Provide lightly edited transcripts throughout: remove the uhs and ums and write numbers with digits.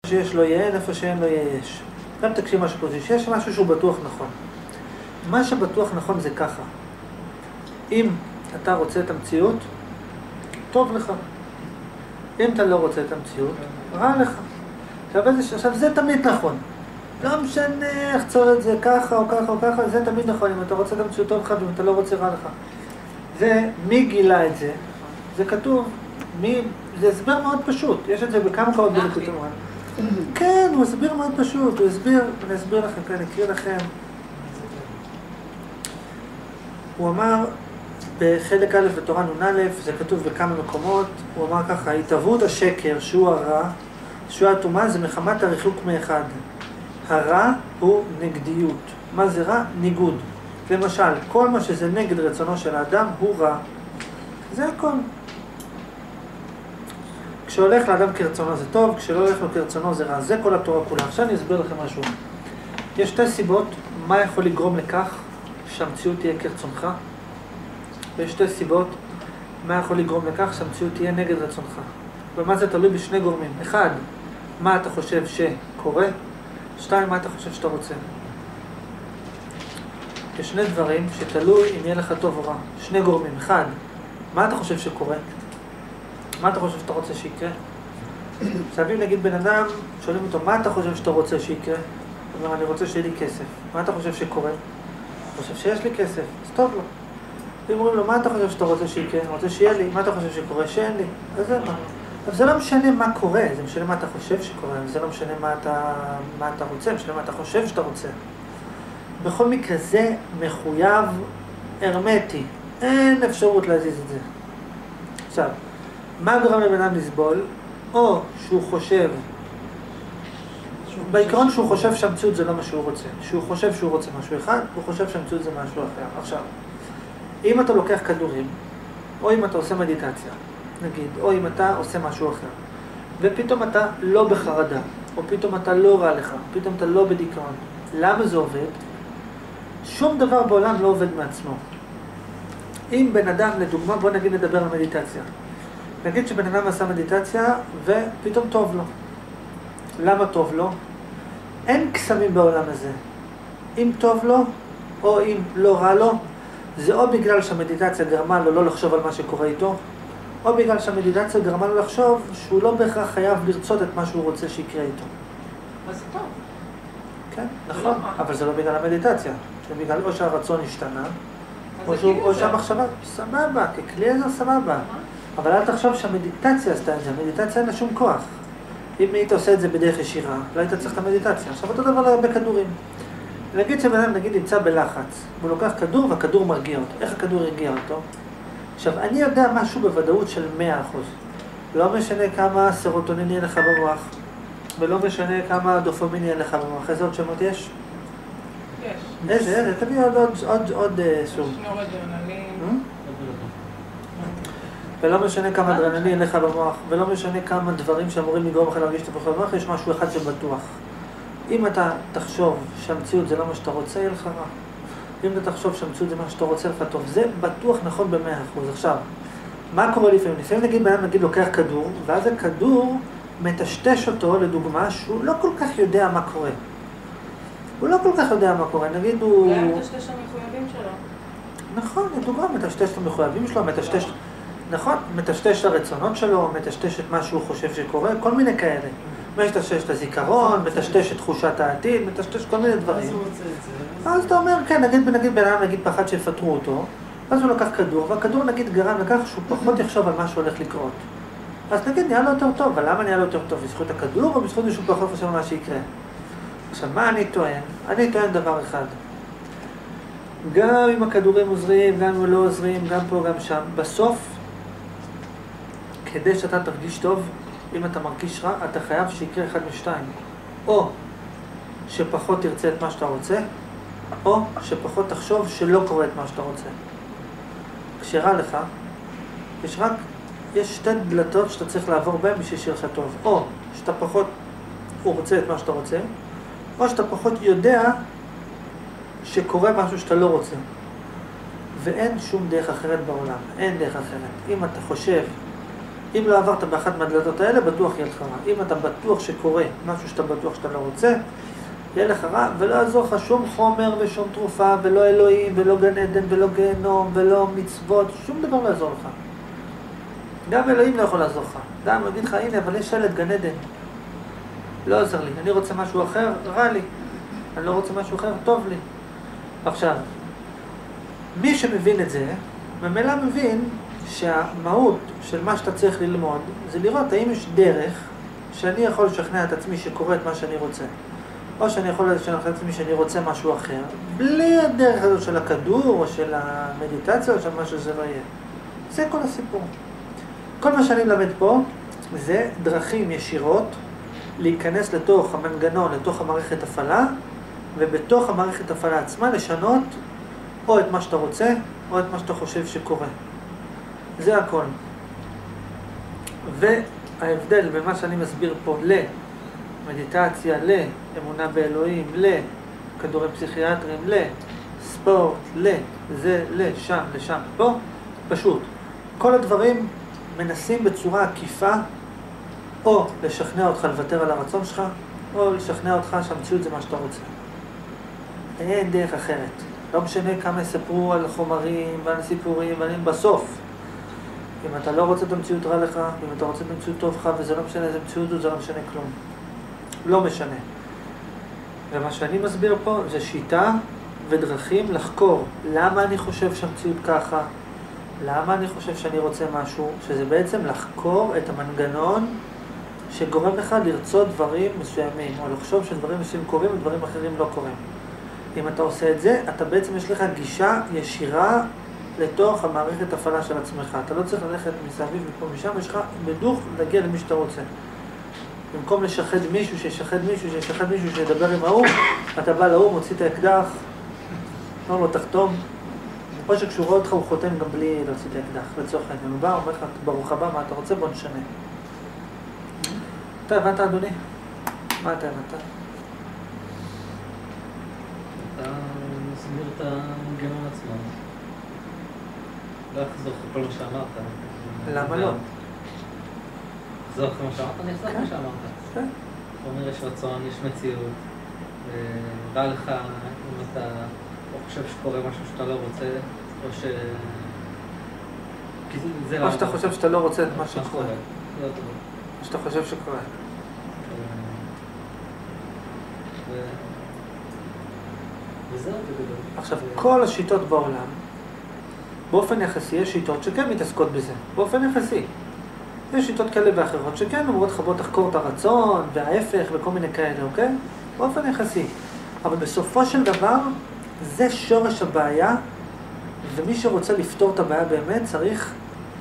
שיש לא יהיה אין, איפה שאין לא יהיה יש. גם תקשיב משהו כזה, שיש משהו שהוא בטוח נכון. מה שבטוח נכון זה ככה. אם אתה רוצה את המציאות, טוב לך. אם אתה לא רוצה את המציאות, רע לך. עכשיו זה תמיד נכון. לא משנה איך צור את זה ככה או ככה או ככה, זה תמיד נכון. אם אתה רוצה את המציאות טוב לך ואם אתה לא רוצה רע לך. זה, מי גילה את זה? זה כתוב, זה הסבר מאוד פשוט. יש את זה בכמה קורות בליקוד המוהר"ן. כן, הוא הסביר מאוד פשוט. הוא הסביר, אני אסביר לכם, כן, אקריא לכם. הוא אמר, בחלק א' בתורה נ"א, זה כתוב בכמה מקומות, הוא אמר ככה, התהוות השקר שהוא הרע, שהוא הטומאה, זה מחמת הריחוק מאחד. הרע הוא נגדיות. מה זה רע? ניגוד. למשל, כל מה שזה נגד רצונו של האדם הוא רע. זה הכל. כשהולך לאדם כרצונו זה טוב, כשלא הולך לו כרצונו זה רע. זה כל התורה כולה. עכשיו אני אסביר לכם משהו. יש שתי סיבות מה יכול לגרום לכך שהמציאות תהיה כרצונך. ויש שתי סיבות מה יכול לגרום לכך שהמציאות תהיה נגד רצונך. ומה זה תלוי בשני גורמים. אחד, מה אתה חושב שקורה. שתיים, מה אתה חושב שאתה רוצה. יש שני דברים שתלוי אם יהיה לך טוב או רע. שני גורמים. אחד, מה אתה חושב שקורה? מה אתה חושב שאתה רוצה שיקרה? עכשיו אם נגיד בן אדם, שואלים אותו, מה אתה חושב שאתה רוצה שיקרה? הוא אומר, אני רוצה שיהיה לי כסף. מה אתה חושב שקורה? אני חושב שיש לי כסף, אז טוב לו. אם אומרים לו, מה אתה חושב שאתה רוצה שיקרה? אני רוצה שיהיה לי. מה אתה חושב שקורה? שאין לי. אז זה מה. אבל זה לא משנה מה קורה, זה משנה מה אתה חושב שקורה, זה לא משנה מה אתה רוצה, משנה מה אתה חושב שאתה רוצה. בכל מקרה זה מחויב הרמטי, אין אפשרות להזיז את זה. עכשיו, מה גורם לבן אדם לסבול? או שהוא חושב, בעיקרון שהוא חושב שהמציאות זה לא מה שהוא רוצה, שהוא חושב שהוא רוצה משהו אחד, הוא חושב שהמציאות זה משהו אחר. עכשיו, אם אתה לוקח כדורים, או אם אתה עושה מדיטציה, נגיד, או אם אתה עושה משהו אחר, ופתאום אתה לא בחרדה, או פתאום אתה לא רע לך, פתאום אתה לא בדיכאון. למה זה עובד? שום דבר בעולם לא עובד מעצמו. אם בן אדם, לדוגמה, בוא נגיד נדבר על מדיטציה. נגיד שבן אדם עשה מדיטציה ופתאום טוב לו. למה טוב לו? אין קסמים בעולם הזה. אם טוב לו, או אם לא רע לו, זה או בגלל שהמדיטציה גרמה לו לא לחשוב על מה שקורה איתו, או בגלל שהמדיטציה גרמה לו לחשוב שהוא לא בהכרח חייב לרצות את מה שהוא רוצה שיקרה איתו. אז זה טוב. כן, נכון, אבל זה לא בגלל המדיטציה. זה בגלל או שהרצון השתנה, או שהמחשבה, סבבה, ככלי הזה סבבה. אבל אל תחשוב שהמדיטציה עשתה את זה, המדיטציה אין לה שום כוח. אם היית עושה את זה בדרך ישירה, לא היית צריך את המדיטציה. עכשיו אותו דבר בכדורים. נגיד שבן אדם נגיד נמצא בלחץ, הוא לוקח כדור והכדור מרגיע אותו. איך הכדור הרגיע אותו? עכשיו, אני יודע משהו בוודאות של 100%. לא משנה כמה סרוטונין יהיה לך במוח, ולא משנה כמה דופמין יהיה לך במוח. איזה עוד שמות יש? יש. איזה, תביא עוד סוג. נורדרנלין. ולא משנה כמה אדרנלין יהיה לך במוח, ולא משנה כמה דברים שאמורים לגרום לך להרגיש את הפחות במוח, יש משהו אחד שבטוח. אם אתה תחשוב שהמציאות זה לא מה שאתה רוצה, יהיה לך רע. אם אתה תחשוב שהמציאות זה מה שאתה רוצה, לך טוב. זה בטוח נכון ב100%. עכשיו, מה קורה לפעמים? לפעמים נגיד בן אדם נגיד לוקח כדור, ואז הכדור מטשטש אותו לדוגמה שהוא לא כל כך יודע מה קורה. הוא לא כל כך יודע מה קורה. נגיד הוא... אולי מטשטש המחויבים שלו. נכון, לדוגמה, מטשטש את המחויבים שלו, מטשטש... נכון, מטשטש את הרצונות שלו, מטשטש את מה שהוא חושב שקורה, כל מיני כאלה. מטשטש את הזיכרון, מטשטש את תחושת העתיד, מטשטש כל מיני דברים. אז הוא רוצה את זה. אז אתה אומר, כן, נגיד בן אדם, נגיד פחד שיפטרו אותו, אז הוא לקח כדור, והכדור נגיד גרם לכך שהוא פחות יחשוב על מה שהולך לקרות. אז נגיד נהיה לו יותר טוב, אבל למה נהיה לו יותר טוב? בזכות הכדור או בזכות שהוא פחות חושב על מה שיקרה? עכשיו, מה אני טוען? אני טוען דבר אחד. גם אם הכדורים עוזרים, גם אם לא עוזרים, גם פה, גם שם, בסוף, כדי שאתה תרגיש טוב, אם אתה מרגיש רע, אתה חייב שיקרה אחד משתיים. או שפחות תרצה את מה שאתה רוצה, או שפחות תחשוב שלא קורה את מה שאתה רוצה. כשרע לך, יש שתי דלתות שאתה צריך לעבור בהן בשביל שיהיה לך טוב. או שאתה פחות רוצה את מה שאתה רוצה, או שאתה פחות יודע שקורה משהו שאתה לא רוצה. ואין שום דרך אחרת בעולם, אין דרך אחרת. אם אתה חושב אם לא עברת באחת מהדלתות האלה, בטוח יהיה לך רע. אם אתה בטוח שקורה משהו שאתה בטוח שאתה לא רוצה, יהיה לך רע, ולא יעזור לך שום חומר ושום תרופה, ולא אלוהים, ולא גן עדן, ולא גיהנום, ולא מצוות, שום דבר לא יעזור לך. גם אלוהים לא יכול לעזור לך. גם יגיד לך, הנה, אבל יש שלט גן עדן. לא עוזר לי. אני רוצה משהו אחר, רע לי. אני לא רוצה משהו אחר, טוב לי. עכשיו, מי שמבין את זה, ממילא מבין שהמהות של מה שאתה צריך ללמוד, זה לראות האם יש דרך שאני יכול לשכנע את עצמי שקורה את מה שאני רוצה. או שאני יכול לשכנע את עצמי שאני רוצה משהו אחר, בלי הדרך הזאת של הכדור, או של המדיטציה, או של מה שזה לא יהיה. זה כל הסיפור. כל מה שאני מלמד פה, זה דרכים ישירות להיכנס לתוך המנגנון, לתוך המערכת הפעלה, ובתוך המערכת הפעלה עצמה לשנות או את מה שאתה רוצה, או את מה שאתה חושב שקורה. זה הכל. וההבדל במה שאני מסביר פה למדיטציה, לאמונה באלוהים, לכדורים פסיכיאטריים, לספורט, לזה, לשם, לשם, פה, פשוט. כל הדברים מנסים בצורה עקיפה, או לשכנע אותך לוותר על הרצון שלך, או לשכנע אותך שהמציאות זה מה שאתה רוצה. אין דרך אחרת. לא משנה כמה יספרו על חומרים ועל סיפורים, בסוף, אם אתה לא רוצה את המציאות רע לך, אם אתה רוצה את המציאות טוב לך, וזה לא משנה איזה מציאות זה לא משנה כלום. לא משנה. ומה שאני מסביר פה זה שיטה ודרכים לחקור למה אני חושב שהמציאות ככה, למה אני חושב שאני רוצה משהו, שזה בעצם לחקור את המנגנון שגורם לך לרצות דברים מסוימים, או לחשוב שדברים מסוימים קורים ודברים אחרים לא קורים. אם אתה עושה את זה, אתה בעצם יש לך גישה ישירה לתוך המערכת הפעלה של עצמך. אתה לא צריך ללכת מסביב מפה משם, יש לך בדוך להגיע למי שאתה רוצה. במקום לשחד מישהו, שישחד מישהו שידבר עם ההוא, אתה בא להוא, מוציא את האקדח, אומר לו תחתום. או שכשהוא רואה אותך הוא חותם גם בלי להוציא את האקדח, לצורך העניין. הוא בא, אומר לך, ברוך הבא, מה אתה רוצה? בוא נשנה. אתה הבנת, אדוני? מה אתה הבנת? אתה מסביר את המנגנון עצמו. לא אחזור לך כל מה שאמרת. למה לא? אחזור לך מה שאמרת? אני אחזור מה שאמרת. כן. אומר, יש רצון, יש מציאות. רע לך אם אתה או חושב שקורה משהו שאתה לא רוצה, או ש... או שאתה חושב שאתה לא רוצה את מה שקורה. לא טוב. או שאתה חושב שקורה. וזהו בגדול. עכשיו, כל השיטות בעולם, באופן יחסי, יש שיטות שכן מתעסקות בזה, באופן יחסי. יש שיטות כאלה ואחרות שכן אומרות לך בוא תחקור את הרצון וההפך וכל מיני כאלה, אוקיי? באופן יחסי. אבל בסופו של דבר, זה שורש הבעיה, ומי שרוצה לפתור את הבעיה באמת צריך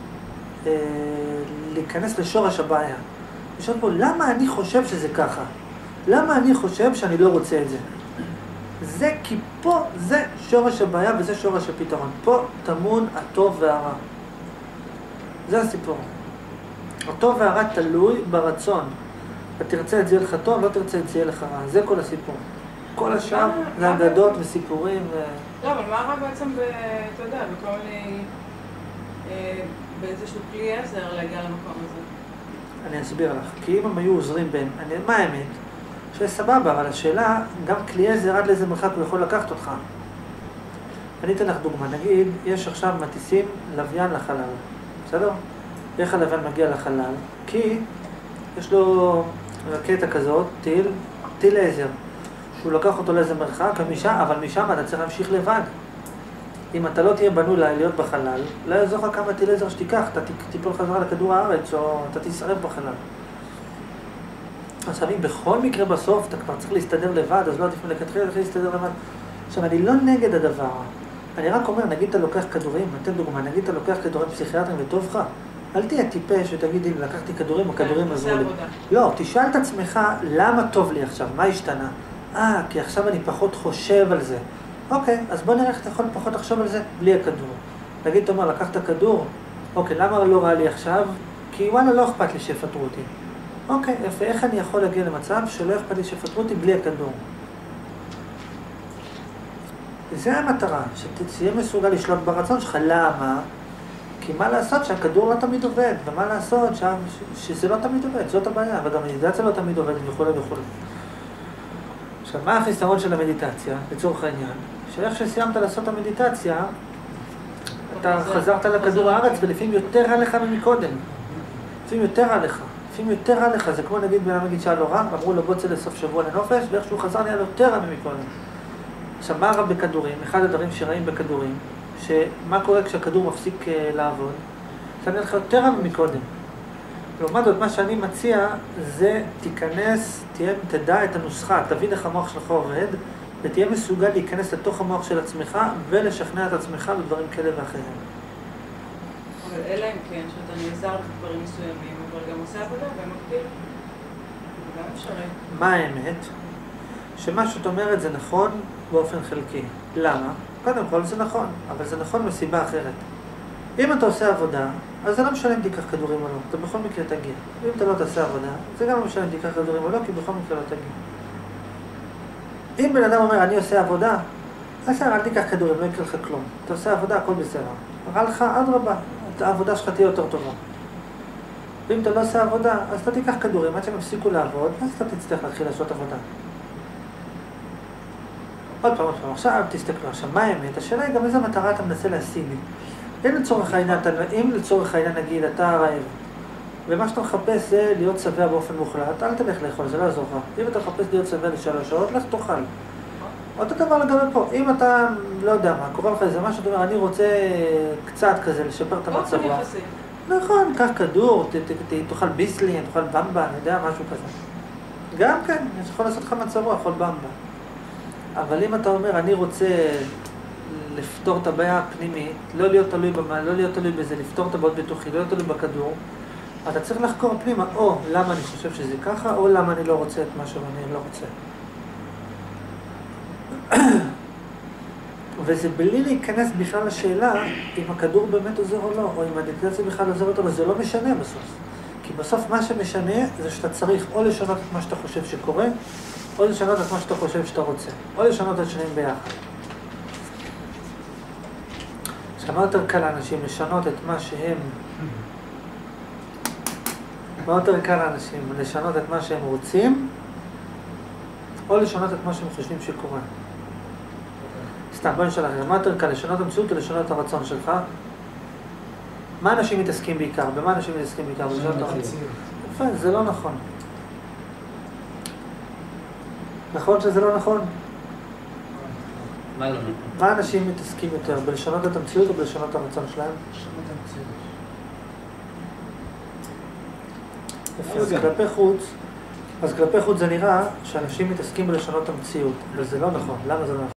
להיכנס לשורש הבעיה. לשאול פה, למה אני חושב שזה ככה? למה אני חושב שאני לא רוצה את זה? זה כי פה זה שורש הבעיה וזה שורש הפתרון. פה טמון הטוב והרע. זה הסיפור. הטוב והרע תלוי ברצון. אתה תרצה את זה יהיה לך טוב, לא תרצה את זה יהיה לך רע. זה כל הסיפור. כל השאר זה אגדות וסיפורים. לא, אבל מה רע בעצם, אתה יודע, בכל מיני... באיזשהו כלי עזר להגיע למקום הזה? אני אסביר לך. כי אם הם היו עוזרים בין... מה האמת? שסבבה, אבל השאלה, גם כלי עזר עד לאיזה מרחק הוא יכול לקחת אותך. אני אתן לך דוגמה. נגיד, יש עכשיו מטיסים לוויין לחלל. בסדר? איך הלוויין מגיע לחלל? כי יש לו רקטה כזאת, טיל עזר. שהוא לקח אותו לאיזה מרחק, אבל משם אתה צריך להמשיך לבד. אם אתה לא תהיה בנוי להיות בחלל, לא יעזור לך כמה טיל עזר שתיקח, אתה תיפול חזרה לכדור הארץ, או אתה תשרף בחלל. עכשיו, אם בכל מקרה בסוף אתה כבר צריך להסתדר לבד, אז לא עדיף מלכתחילה להסתדר לבד. עכשיו, אני לא נגד הדבר. אני רק אומר, נגיד אתה לוקח כדורים, נתן דוגמה, נגיד אתה לוקח כדורים פסיכיאטריים וטוב לך, אל תהיה טיפש ותגיד, אם לקחתי כדורים, הכדורים עזרו לי. לא, תשאל את עצמך, למה טוב לי עכשיו? מה השתנה? כי עכשיו אני פחות חושב על זה. אוקיי, אז בוא נראה איך אתה יכול פחות לחשוב על זה בלי הכדור. נגיד, תאמר, לקחת כדור, אוקיי, למה לא רע לי עכשיו? כי וואלה, לא אכפת לי שיפטרו אותי. אוקיי, יפה, איך אני יכול להגיע למצב שלא אכפת לי שיפטרו אותי בלי הכדור? זה המטרה, שתהיה מסוגל לשלוט ברצון שלך. למה? כי כי מה לעשות שהכדור לא תמיד עובד, ומה לעשות שזה לא תמיד עובד, זאת הבעיה, וגם המדיטציה לא תמיד עובדת וכו' וכו'. עכשיו, מה החיסרון של המדיטציה, לצורך העניין? שאיך שסיימת לעשות את המדיטציה, אתה חזרת לכדור הארץ, ולפעמים יותר רע לך ממקודם. לפעמים יותר רע לך. לפעמים יותר רע לך, זה כמו נגיד בן אדם נגיד שהיה לו רע, אמרו לו בוא צא לסוף שבוע לנופש, ואיכשהו חזר נהיה לו יותר רע ממקודם. עכשיו, מה רע בכדורים? אחד הדברים שראים בכדורים, שמה קורה כשהכדור מפסיק לעבוד? זה נהיה לך יותר רע ממקודם. לעומת זאת, מה שאני מציע, זה תיכנס, תדע את הנוסחה, תבין איך המוח שלך עובד, ותהיה מסוגל להיכנס לתוך המוח של עצמך, ולשכנע את עצמך בדברים כאלה ואחרים. אבל אלא אם כן, שאתה נעזר בדברים מסוימים, אבל גם עושה עבודה במקביל. זה גם אפשרי. מה האמת? שמה שאת אומרת זה נכון באופן חלקי. למה? קודם כל זה נכון, אבל זה נכון מסיבה אחרת. אם אתה עושה עבודה, אז זה לא משנה אם תיקח כדורים או לא, אתה בכל מקרה תגיע. אם אתה לא תעשה עבודה, זה גם לא משנה אם תיקח כדורים או לא, כי בכל מקרה לא תגיע. אם בן אדם אומר, אני עושה עבודה, אז אל תיקח כדורים, לא יקרה לך כלום. אתה עושה עבודה, הכל בסדר. רע לך, אדרבה, העבודה שלך תהיה יותר טובה. ואם אתה לא עושה עבודה, אז אתה תיקח כדורים, עד שהם הפסיקו לעבוד, אז אתה תצטרך להתחיל לעשות עבודה. עוד פעם, עכשיו תסתכלו. עכשיו, מה האמת? השאלה היא גם איזה מטרה אתה מנסה להשיג. אם לצורך העניין נגיד, אתה רעב, ומה שאתה מחפש זה להיות שבע באופן מוחלט, אל תלך לאכול, זה לא יעזור לך. אם אתה מחפש להיות שבע ל3 שעות, לך תאכל. אותו דבר לגבי פה, אם אתה, לא יודע מה, קורא לך איזה משהו, אתה אומר, אני רוצה קצת כזה, לשפר את המצב רוח. נכון, קח כדור, תאכל ביסלי, תאכל במבה, אני יודע, משהו כזה. גם כן, יש יכול לעשות לך מצב רוח, תאכל במבה. אבל אם אתה אומר, אני רוצה לפתור את הבעיה הפנימית, לא להיות תלוי במה, לא להיות תלוי בזה, לפתור את הבעיות בתוכי, לא להיות תלוי בכדור, אתה צריך לחקור פנימה, או למה אני חושב שזה ככה, או למה אני לא רוצה את מה שאני לא רוצה. וזה בלי להיכנס בכלל לשאלה אם הכדור באמת עוזר או לא, או אם המדיטציה בכלל עוזרת או לא, זה לא משנה בסוף. כי בסוף מה שמשנה זה שאתה צריך או לשנות את מה שאתה חושב שקורה, או לשנות את מה שאתה חושב שאתה רוצה, או לשנות את שניהם ביחד. מה יותר קל לאנשים לשנות את מה שהם... מה יותר קל לאנשים לשנות את מה שהם רוצים, או לשנות את מה שהם חושבים שקורה. סתם, בוא נשאל אחר, מה יותר קל, לשנות המציאות או לשנות את הרצון שלך? מה אנשים מתעסקים בעיקר? במה אנשים מתעסקים בעיקר? לשנות את הרצון. יפה, זה לא נכון. נכון שזה לא נכון? מה לא נכון? מה אנשים מתעסקים יותר? בלשנות את המציאות או בלשנות את הרצון שלהם? לשנות את המציאות. יפה, אז כלפי חוץ זה נראה שאנשים מתעסקים בלשנות את המציאות, וזה לא נכון. למה זה לא נכון?